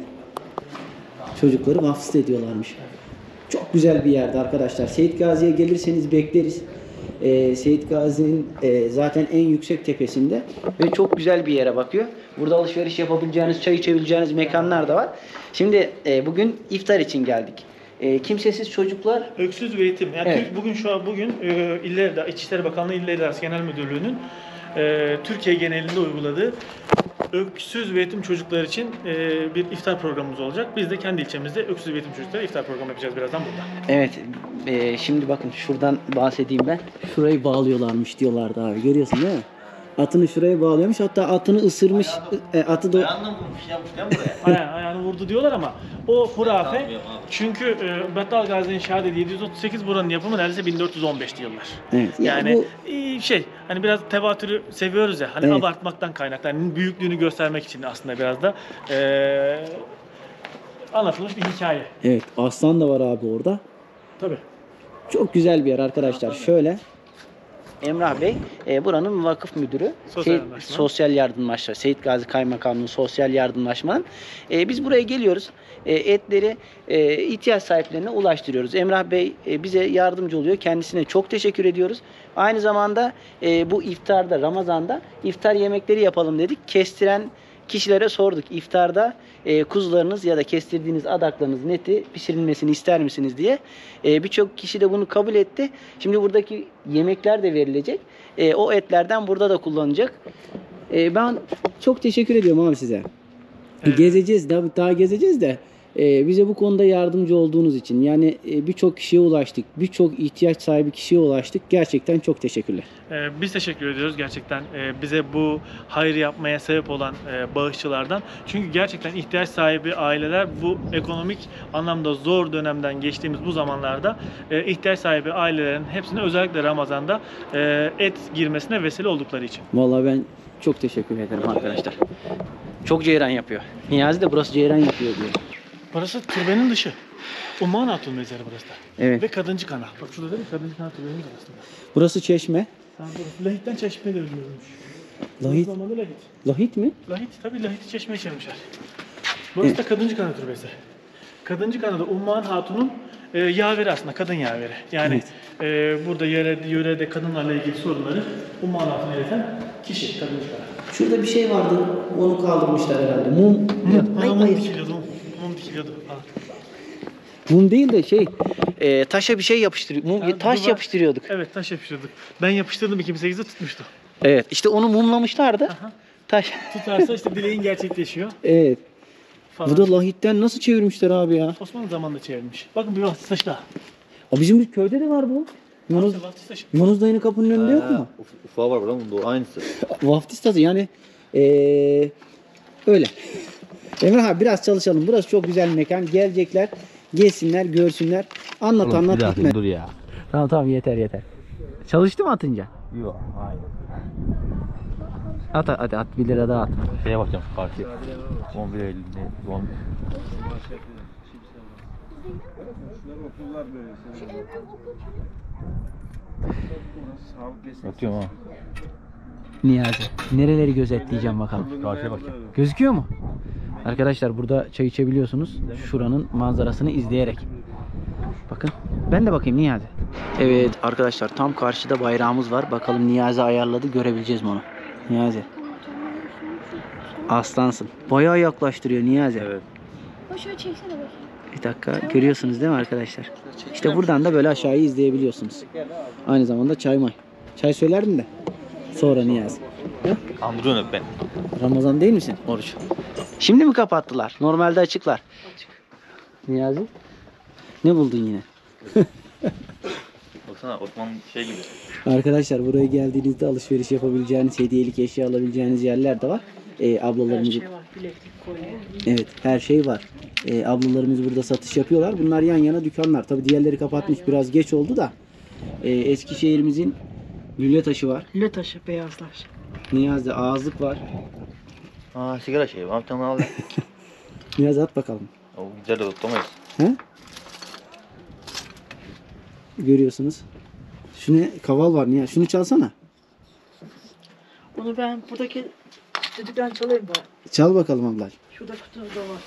Çocukları vaftiz ediyorlarmış. Çok güzel bir yerde arkadaşlar. Seyit Gazi'ye gelirseniz bekleriz. Ee, Seyit Gazi'nin e, zaten en yüksek tepesinde ve çok güzel bir yere bakıyor. Burada alışveriş yapabileceğiniz, çay içebileceğiniz mekanlar da var. Şimdi e, bugün iftar için geldik. E, kimsesiz çocuklar. Öksüz ve yetim. Yani Evet. Türk- bugün şu an bugün e, İller, İçişleri Bakanlığı İller İdaresi Genel Müdürlüğü'nün e, Türkiye genelinde uyguladığı öksüz ve yetim çocuklar için e, bir iftar programımız olacak. Biz de kendi ilçemizde öksüz ve yetim çocuklara iftar programı yapacağız birazdan burada. Evet. e, şimdi bakın şuradan bahsedeyim ben. Şurayı bağlıyorlarmış diyorlardı abi. Görüyorsun değil mi? Atını şuraya bağlıyormuş. Hatta atını ısırmış. E, atı da Ayağından vurmuş yapmış değil mi buraya? Ayağını, ayağını vurdu diyorlar ama o hurafe. Sanmıyorum abi. Çünkü e, Battal Gazi'nin şehadeti yedi yüz otuz sekiz, buranın yapımı neredeyse bin dört yüz on beşli yıllar. Evet, ya Yani bu- e, şey hani biraz tevatürü seviyoruz ya hani Evet. abartmaktan kaynaklı. Hani büyüklüğünü göstermek için aslında biraz da e, anlatılmış bir hikaye. evet, aslan da var abi orada. Tabii. Çok güzel bir yer arkadaşlar. Şöyle. Emrah Bey e, buranın vakıf müdürü. Sosyal Şey, yardımlaşma. sosyal yardımlaşma. Seyit Gazi Kaymakamlığı sosyal yardımlaşmanın. E, biz buraya geliyoruz. E, etleri e, ihtiyaç sahiplerine ulaştırıyoruz. Emrah Bey e, bize yardımcı oluyor. Kendisine çok teşekkür ediyoruz. Aynı zamanda e, bu iftarda, Ramazan'da iftar yemekleri yapalım dedik. Kestiren kişilere sorduk. İftarda e, kuzularınız ya da kestirdiğiniz adaklarınızın eti pişirilmesini ister misiniz diye. E, Birçok kişi de bunu kabul etti. Şimdi buradaki yemekler de verilecek. E, o etlerden burada da kullanılacak. E, ben çok teşekkür ediyorum abi size. Evet. Gezeceğiz, daha, daha gezeceğiz de e, bize bu konuda yardımcı olduğunuz için. Yani e, birçok kişiye ulaştık. Birçok ihtiyaç sahibi kişiye ulaştık. Gerçekten çok teşekkürler. Ee, Biz teşekkür ediyoruz gerçekten e, bize bu hayır yapmaya sebep olan e, bağışçılardan. Çünkü gerçekten ihtiyaç sahibi aileler bu ekonomik anlamda zor dönemden geçtiğimiz bu zamanlarda e, ihtiyaç sahibi ailelerin hepsine özellikle Ramazan'da e, et girmesine vesile oldukları için. Vallahi ben çok teşekkür ederim arkadaşlar. Çok ceyran yapıyor. Niyazi de burası ceyran yapıyor diyor. Burası türbenin dışı. Umman Hatun mezarı burası da. Evet. Ve Kadıncı Kana. Bak şurada değil mi? Kadıncı Kana türbemiz aslında. Burası çeşme. Sen burası Lahit'ten çeşme de ölüyormuş. Lahit. Zamanında Lahit. Lahit mi? Lahit tabii Lahit'i çeşmeye çevirmişler. Burası da Kadıncı Kana türbesi. Kadıncı Kana'da Umman Hatun'un e, yaveri aslında, kadın yaveri. Yani e, burada yöre, yörede kadınlarla ilgili sorunları Umman Hatun'a ileten kişi Kadıncı Kana. Şurada bir şey vardı. Onu kaldırmışlar herhalde. Mum. Mum, Hayır, mum hayır. dikiliyordu, mum, mum dikiliyordu. Ha. Mum değil de şey. e, taşa bir şey yapıştırıyor. Mum, Ha, taş duvar- yapıştırıyorduk. Evet, taş yapıştırdık. Ben yapıştırdım, iki bin sekizde tutmuştu. Evet. İşte onu mumlamışlardı. Aha. Taş. Tutarsa işte dileğin gerçekleşiyor Evet. falan. Bu da lahitten nasıl çevirmişler abi ya? Osmanlı zamanında çevrilmiş. Bakın bir vaftiz taşı daha. O bizim bir köyde de var bu. Yunus, İşte vaftiz taşı. Yunus dayının kapının önünde yok mu? Ufa var burada bunun aynısı. Vaftiz taşı yani ee, öyle. Emrah abi biraz çalışalım. Burası çok güzel bir mekan. Gelecekler, gezsinler, görsünler. Anlat anlat bitme. dur ya. Tamam tamam yeter yeter. Çalıştı mı atınca? Yok hayır. At hadi at bir lira daha at. Şeye bakacağım karşıya. on bir Eylül'de. on... Atıyorum ha. Niyazi. Nereleri gözetleyeceğim bakalım. Karşıya bakacağım. Gözüküyor mu? Arkadaşlar burada çay içebiliyorsunuz. Şuranın manzarasını izleyerek. Bakın. Ben de bakayım Niyazi. Evet arkadaşlar tam karşıda bayrağımız var. Bakalım Niyazi ayarladı. Görebileceğiz mi onu? Niyazi. Aslansın. Bayağı yaklaştırıyor Niyazi. Evet. Şöyle çeksene bakayım. Bir dakika görüyorsunuz değil mi arkadaşlar? İşte buradan da böyle aşağıyı izleyebiliyorsunuz. Aynı zamanda çay may. Çay söylerdim de. Sonra Niyazi. Andırıyorsun hep beni. Ramazan değil misin? Oruç. Şimdi mi kapattılar? Normalde açıklar. Açık. Niyazi? Ne buldun yine? Baksana Osman şey gibi. Arkadaşlar buraya geldiğinizde alışveriş yapabileceğiniz, hediyelik eşya alabileceğiniz yerler de var. Ee, ablalarımız... Her şey var. Bileklik, kolye. Evet, her şey var. Ee, ablalarımız burada satış yapıyorlar. Bunlar yan yana dükkanlar. Tabii diğerleri kapatmış. Biraz geç oldu da. Ee, Eskişehir'imizin lüle taşı var. Lüle taşı, beyazlar. Niyazi'de ağızlık var. Aa sigara şeyi var. Bir tane al. Niyazi at bakalım. O güzel de tutamayız. He? Görüyorsunuz. Şu ne? Kaval var. Niye? Şunu çalsana. Onu ben buradaki düdükten çalayım bari. Çal bakalım ablacığım. Şurada kutuda var.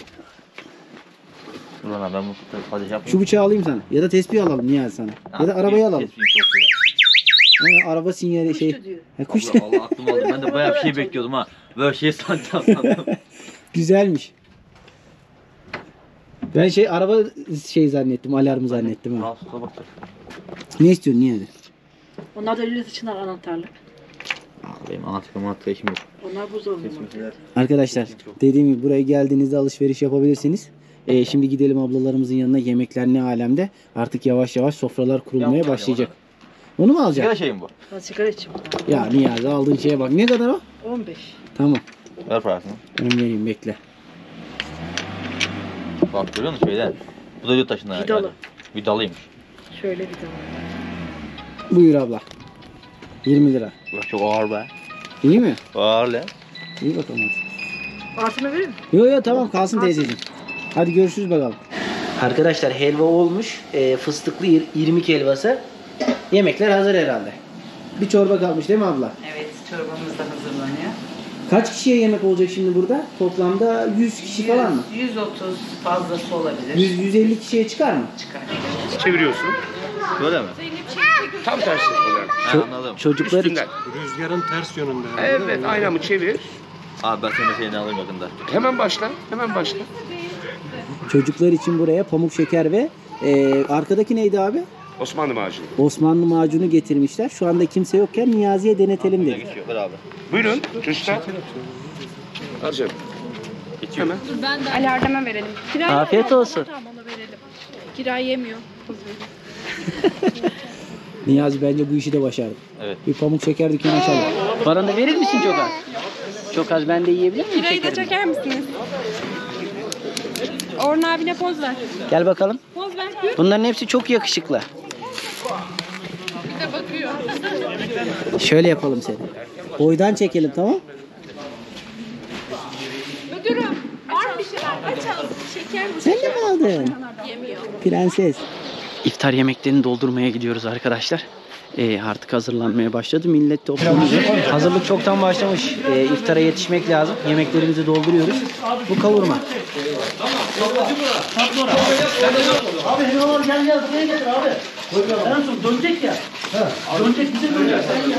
Dur lan ben bu hadi yapayım. Şu bıçağı alayım sana. Ya da tespih alalım Niyazi sana. Ya da arabayı alalım. Kesmeyeyim çok ya. Ama araba sinyali şey. Ha, kuş. Allah Allah aklım aldı. Ben de bayağı bir şey bekliyordum ha. Böyle şey sandım. Güzelmiş. Ben şey araba şey zannettim, alarmı zannettim ha. Rahatsızlığa bak. Ne istiyorsun Niyazi? Onlar da lüle taşından anahtarlık. Benim anahtarım anahtar işim yok. Onlar buzdolabı. Arkadaşlar dediğim gibi buraya geldiğinizde alışveriş yapabilirsiniz. Ee, şimdi gidelim ablalarımızın yanına, yemekler ne alemde. Artık yavaş yavaş sofralar kurulmaya Yapma başlayacak. Onu mu Sigara alacaksın? şeyim bu. Ha, sigara içeyim. Ya Niyazi aldığın şeye bak. Ne kadar o? on beş. Tamam. Ver parasını. Ben vereyim, bekle. Bak görüyor musun şeyden? Bu da yurt taşından. Vidalı. Yani. Vidalıymış. Şöyle bir tane. Buyur abla. yirmi lira. Bak çok ağır be. İyi mi? Ağır lan. İyi bakalım hadi. Artımı vereyim mi? Yo yo tamam kalsın teyzeciğim. Hadi görüşürüz bakalım. Arkadaşlar helva olmuş. E, fıstıklı ir- irmik helvası. Yemekler hazır herhalde. Bir çorba kalmış değil mi abla? Evet, çorbamız da hazırlanıyor. Kaç kişiye yemek olacak şimdi burada? Toplamda yüz kişi falan mı? yüz otuz fazlası olabilir. yüz yüz elli kişiye çıkar mı? Çıkar. Çeviriyorsun. Böyle mi? Tam tersi oluyor. Ha, anladım. Çocuklar için. Üstünden. Rüzgarın ters yönünde. Evet, aynamı çevir. Abi ben senin şeyini alayım yakında. Hemen başla. Hemen başla. Çocuklar için buraya pamuk şeker ve e, arkadaki neydi abi? Osmanlı macunu. Osmanlı macunu getirmişler. Şu anda kimse yokken Niyazi'ye denetelim Böyle dedik. geçiyor. Ver abi. Buyurun. Rüstem. Al canım. Geçiyor. Hemen. Dur ben de alardama verelim. Kirayı Afiyet olsun. Tamam ona verelim. Kirayı yemiyor. Niyazi bence bu işi de başardı. Evet. Bir pamuk şeker dükkanı açalım. Paranı da verir misin çok az? Çok az, ben de yiyebilir miyim Kirayı da şekerimi? çeker misiniz? Orhan abine poz ver. Gel bakalım. Poz ver. Bunların hepsi çok yakışıklı. Bir de bakıyor. Şöyle yapalım seni. Boydan çekelim, tamam? Müdürüm var bir şeyler açalım. Şeker bu. Sen de mi aldın? Yemiyor. Prenses. İftar yemeklerini doldurmaya gidiyoruz arkadaşlar. Ee, artık hazırlanmaya başladı. Millet toplanıyor. Hazırlık çoktan başlamış. Ee, iftara yetişmek lazım. Yemeklerimizi dolduruyoruz. Bu kavurma. Abi helvalar geleceğiz. Buraya getir abi. En son dönecek ya. Dönecek bize dönecek.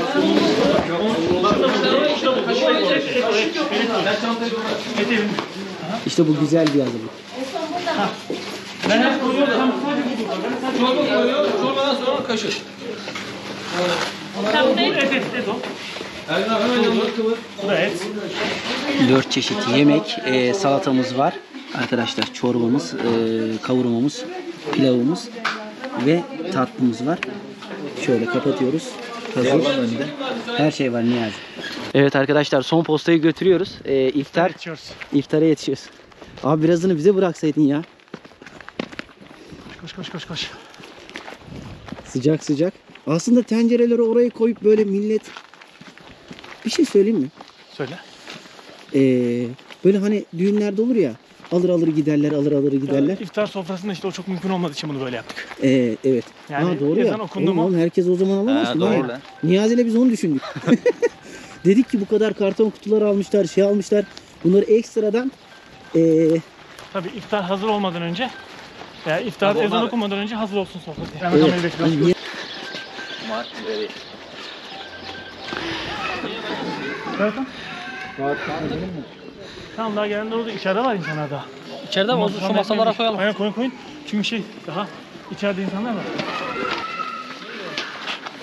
İşte bu güzel bir hazırlık. Ben hep koyuyorum. Çorba koyuyor. Çorbadan sonra kaşık. Tamam. Et et et o. Bu da et. Dört çeşit yemek, e, salatamız var. Arkadaşlar çorbamız, e, kavurmamız, pilavımız ve tatlımız var. Şöyle kapatıyoruz. Hazır. Her şey var Niyazi. Evet arkadaşlar son postayı götürüyoruz. E, iftar, iftara yetişiyoruz. Abi birazını bize bıraksaydın ya. Koş koş koş koş. Sıcak sıcak. Aslında tencereleri oraya koyup böyle millet... Bir şey söyleyeyim mi? Söyle. Ee, böyle hani düğünlerde olur ya. Alır alır giderler, alır alır giderler. Yani iftar sofrasında işte o çok mümkün olmadığı için bunu böyle yaptık. Ee, evet. Yani ha, doğru ezan ya. okundu Oğlum, mu? oğlum, herkes o zaman alamaz Ha, ki. doğru Doğru lan. Niyazi ile biz onu düşündük. Dedik ki bu kadar karton kutular almışlar, şey almışlar. Bunları ekstradan ee, Tabii iftar hazır olmadan önce, yani iftar Tabii ezan onlar- okunmadan önce hazır olsun sofra diye. Ben evet. kamerayı bekliyorum. Hani niye- Ama böyle. Tamam daha gelen de orada içeride var insanlar daha. İçeride mi? Şu masalara koyalım. Aynen koyun koyun. Çünkü şey daha içeride insanlar var.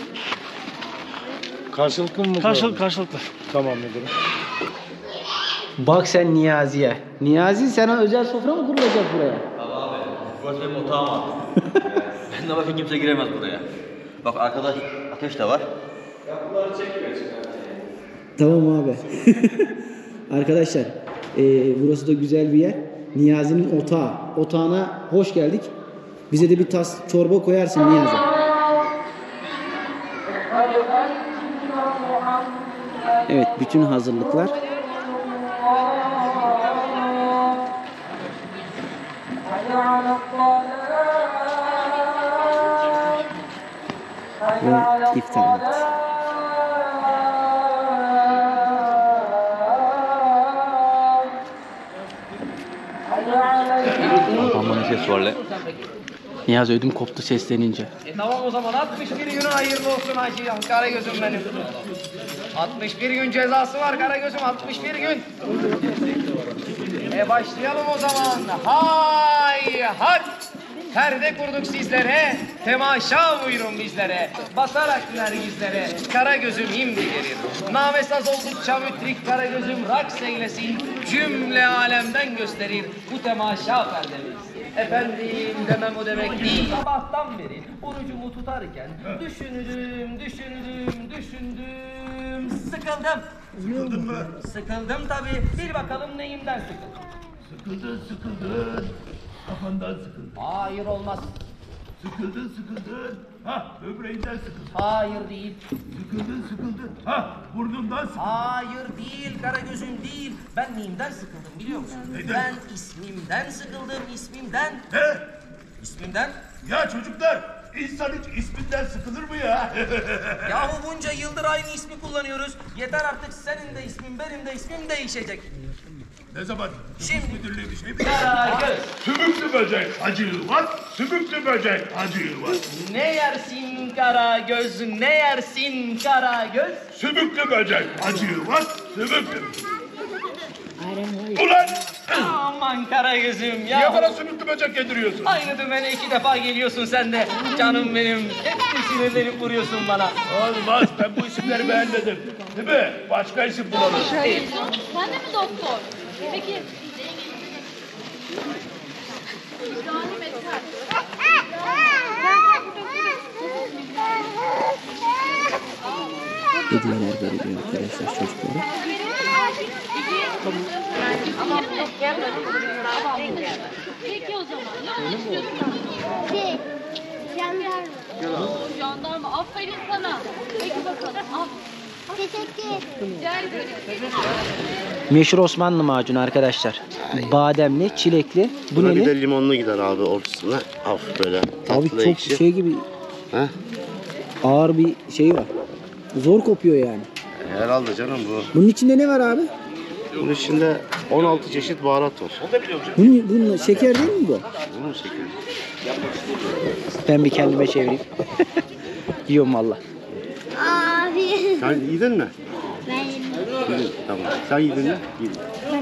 Karşılıklı mı? Karşılık karşılıklı. Tamam müdürüm. Bak sen Niyazi'ye. Niyazi sana özel sofra mı kurulacak buraya? Abi abi. Burası benim otağım abi. Benden başka kimse giremez buraya. Bak arkadaş ateş de var. Tamam abi. Arkadaşlar e, burası da güzel bir yer. Niyazi'nin otağı. Otağına hoş geldik. Bize de bir tas çorba koyarsın Niyazi. Evet, bütün hazırlıklar. Ve iftar vakti. Aman ses var lan. Niyazi ödüm koptu seslenince. E tamam o zaman altmış bir gün hayırlı olsun Hacı Karagöz'üm benim. altmış bir gün cezası var Karagöz'üm, altmış bir gün. E başlayalım o zaman. Hay hay. Perde kurduk sizlere, temaşa buyurun bizlere. Basarak nergizlere, Karagöz'üm imdi gelir. Namesaz oldukça mütrik Karagöz'üm raks eylesin. Cümle alemden gösterir bu temaşa perdemiz. Efendim demem o demek değil. Sabahtan beri orucumu tutarken düşündüm, düşündüm, düşündüm. Sıkıldım. Sıkıldın mı? Sıkıldım tabii. Bil bakalım neyimden sıkıldım. Sıkıldın sıkıldın. Kafandan sıkıldın. Hayır olmaz. Sıkıldın sıkıldın. Ha böbreğinden sıkıldın. Hayır değil. Sıkıldın sıkıldın. Ha burnundan sıkıldın. Hayır değil, Karagöz'üm değil. Ben neyimden sıkıldım biliyor musun? Neyden? Ben ismimden sıkıldım, ismimden. Ne? İsmimden? Ya çocuklar, insan hiç isminden sıkılır mı ya? Yahu bunca yıldır aynı ismi kullanıyoruz. Yeter artık senin de ismin, benim de ismim değişecek. Ne zaman? Şimdi. Müdürlüğü bir şey mi? Karagöz. Sümüklü böcek Hacı Yılmaz. Sümüklü böcek Hacı Yılmaz. Ne yersin Karagöz, ne yersin Karagöz? Sümüklü böcek Hacı Yılmaz. Sümüklü. Ulan! Aman Karagöz'üm ya. Niye bana sümüklü böcek yediriyorsun? Aynı dümene iki defa geliyorsun sen de. Canım benim. Hep sinirlenip vuruyorsun bana. Olmaz, ben bu isimleri beğenmedim. Değil mi? Başka isim bulalım. Sen de mi doktor? Peki. Vicdanım yeter. Hediyeler veriliyor arkadaşlar çocuklara. Peki o zaman. Ne istiyorsun? Jandarma. Jandarma. Aferin sana. Peki bakalım. Al. Teşekkür ederim. Rica ederim. Meşhur Osmanlı macunu arkadaşlar. Bademli, çilekli. Bu Buna neli? bir de limonlu gider abi ortasına. Hafif böyle tatlı Abi çok ekşi. şey gibi Heh. ağır bir şey var. Zor kopuyor yani. Herhalde canım bu. Bunun içinde ne var abi? Bunun içinde on altı çeşit baharat var. Bunun, bunun şeker değil mi bu? Bunun şekeri. Ben bir kendime çevireyim. Yiyorum valla. Abi. Sen yedin mi? Ben yedim. Yedin. Tamam. Sen yedin mi? Yedin.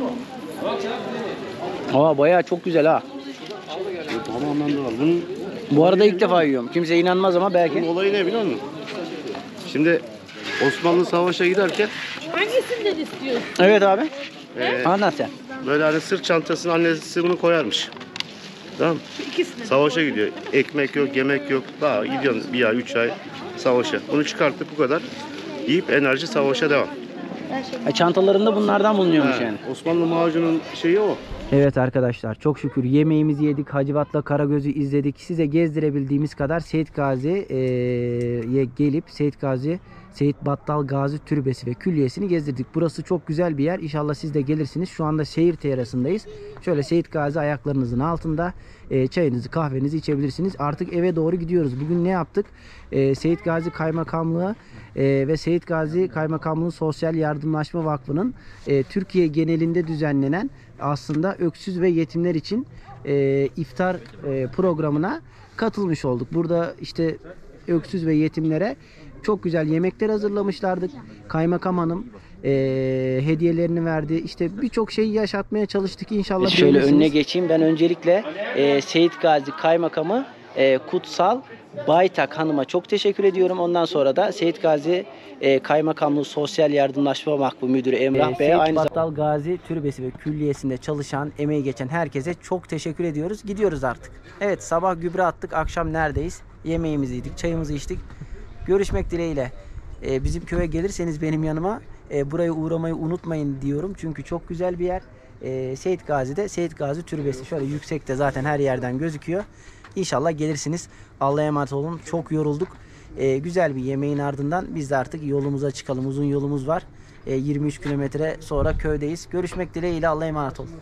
Aa bayağı çok güzel ha. Bu tamamen doğal. Bunun, Bu arada ilk defa yiyorum. Kimse inanmaz ama bunun belki. olayı ne biliyor musun? Şimdi Osmanlı savaşa giderken Hangisinden istiyorsun? Evet abi. e, Anlat sen. böyle hani sırt çantasına annesi bunu koyarmış. Tamam mı? Savaşa gidiyor. Ekmek yok, yemek yok. Daha gidiyorsun bir ay, üç ay savaşa. Bunu çıkarttık bu kadar. Yiyip enerji savaşa devam. E, çantalarında bunlardan bulunuyormuş He, yani. Osmanlı macunun şeyi o. Evet arkadaşlar çok şükür yemeğimizi yedik. Hacivat'la Karagöz'ü izledik. Size gezdirebildiğimiz kadar Seyit Gazi'ye gelip Seyit Gazi, Seyit Battal Gazi Türbesi ve Külliyesi'ni gezdirdik. Burası çok güzel bir yer. İnşallah siz de gelirsiniz. Şu anda şehir terasındayız. Şöyle Seyit Gazi ayaklarınızın altında e, çayınızı kahvenizi içebilirsiniz. Artık eve doğru gidiyoruz. Bugün ne yaptık? E, Seyit Gazi Kaymakamlığı e, ve Seyit Gazi Kaymakamlığı Sosyal Yardımlaşma Vakfı'nın e, Türkiye genelinde düzenlenen aslında öksüz ve yetimler için e, iftar e, programına katılmış olduk. Burada işte öksüz ve yetimlere çok güzel yemekler hazırlamışlardı. Kaymakam hanım e, hediyelerini verdi. İşte birçok şeyi yaşatmaya çalıştık. İnşallah şöyle önüne geçeyim. Ben öncelikle e, Seyit Gazi Kaymakamı e, Kutsal Baytak Hanım'a çok teşekkür ediyorum. Ondan sonra da Seyit Gazi e, Kaymakamlığı Sosyal Yardımlaşma Vakfı Müdürü Emrah E, Bey'e, aynı Seyit Battal Gazi Türbesi ve Külliyesi'nde çalışan, emeği geçen herkese çok teşekkür ediyoruz. Gidiyoruz artık. Evet, sabah gübre attık, akşam neredeyiz? Yemeğimizi yedik, çayımızı içtik. Görüşmek dileğiyle. E, bizim köye gelirseniz benim yanıma e, buraya uğramayı unutmayın diyorum. Çünkü çok güzel bir yer. E, Seyit Gazi'de Seyit Gazi Türbesi şöyle yüksekte, zaten her yerden gözüküyor. İnşallah gelirsiniz. Allah'a emanet olun. Çok yorulduk. E, güzel bir yemeğin ardından biz de artık yolumuza çıkalım. Uzun yolumuz var. E, yirmi üç kilometre sonra köydeyiz. Görüşmek dileğiyle. Allah'a emanet olun.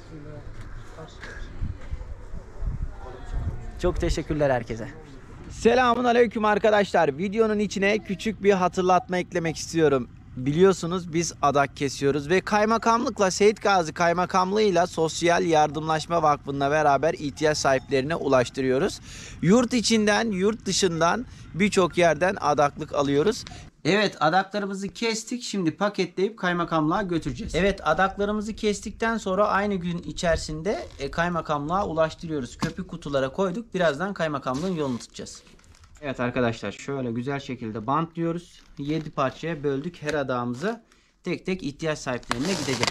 Çok teşekkürler herkese. Selamun aleyküm arkadaşlar. Videonun içine küçük bir hatırlatma eklemek istiyorum. Biliyorsunuz biz adak kesiyoruz ve kaymakamlıkla, Seyit Gazi Kaymakamlığı'yla Sosyal Yardımlaşma Vakfı'nla beraber ihtiyaç sahiplerine ulaştırıyoruz. Yurt içinden, yurt dışından birçok yerden adaklık alıyoruz. Evet, adaklarımızı kestik. Şimdi paketleyip kaymakamlığa götüreceğiz. Evet, adaklarımızı kestikten sonra aynı gün içerisinde e, kaymakamlığa ulaştırıyoruz. Köpük kutulara koyduk. Birazdan kaymakamlığın yolunu tutacağız. Evet arkadaşlar, şöyle güzel şekilde bantlıyoruz. yedi parçaya böldük her adağımızı. Tek tek ihtiyaç sahiplerine gidecek.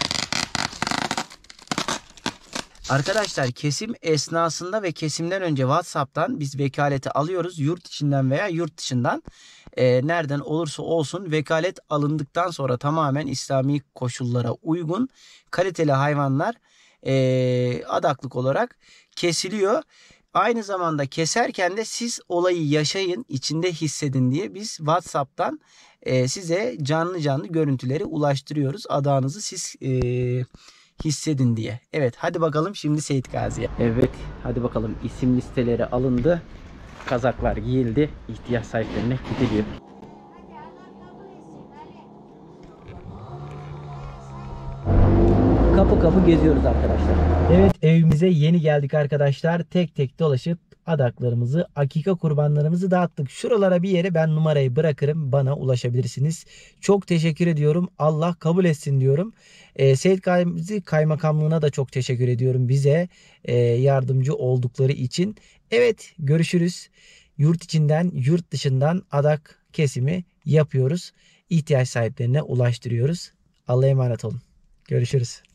Arkadaşlar, kesim esnasında ve kesimden önce WhatsApp'tan biz vekaleti alıyoruz. Yurt içinden veya yurt dışından. E, nereden olursa olsun vekalet alındıktan sonra tamamen İslami koşullara uygun kaliteli hayvanlar e, adaklık olarak kesiliyor. Aynı zamanda keserken de siz olayı yaşayın, içinde hissedin diye biz WhatsApp'tan e, size canlı canlı görüntüleri ulaştırıyoruz. Adağınızı siz e, hissedin diye. Evet, hadi bakalım şimdi Seyit Gazi'ye. Evet, hadi bakalım, isim listeleri alındı. Kazaklar giyildi. İhtiyaç sahiplerine gidiliyor. Kapı kapı geziyoruz arkadaşlar. Evet, evimize yeni geldik arkadaşlar. Tek tek dolaşıp adaklarımızı, akika kurbanlarımızı dağıttık. Şuralara bir yere ben numarayı bırakırım. Bana ulaşabilirsiniz. Çok teşekkür ediyorum. Allah kabul etsin diyorum. Ee, Seyit Gazi Kaymakamlığı'na da çok teşekkür ediyorum. Bize e, yardımcı oldukları için. Evet, görüşürüz. Yurt içinden, yurt dışından adak kesimi yapıyoruz. İhtiyaç sahiplerine ulaştırıyoruz. Allah'a emanet olun. Görüşürüz.